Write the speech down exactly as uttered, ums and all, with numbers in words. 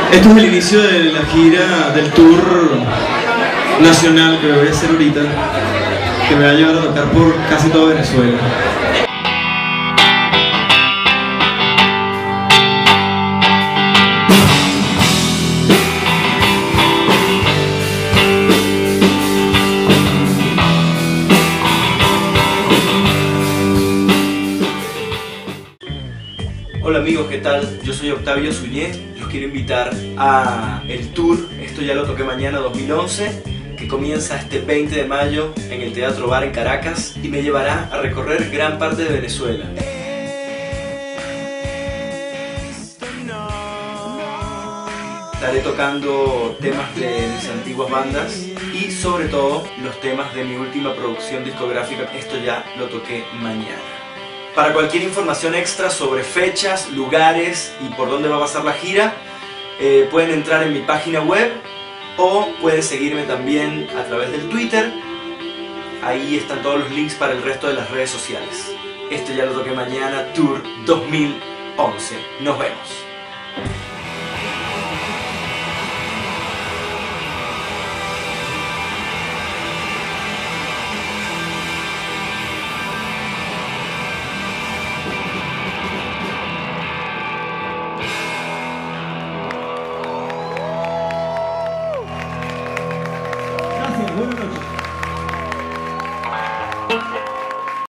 Esto es el inicio de la gira del tour nacional que voy a hacer ahorita, que me va a llevar a tocar por casi todo Venezuela. Hola amigos, ¿qué tal? Yo soy Octavio Suñé. Los quiero invitar a el tour Esto ya lo toqué mañana dos mil once, que comienza este veinte de mayo en el Teatro Bar en Caracas y me llevará a recorrer gran parte de Venezuela. Estaré tocando temas de mis antiguas bandas y sobre todo los temas de mi última producción discográfica, Esto ya lo toqué mañana. Para cualquier información extra sobre fechas, lugares y por dónde va a pasar la gira, eh, pueden entrar en mi página web o pueden seguirme también a través del Twitter. Ahí están todos los links para el resto de las redes sociales. Esto ya lo toqué mañana, Tour dos mil once. Nos vemos.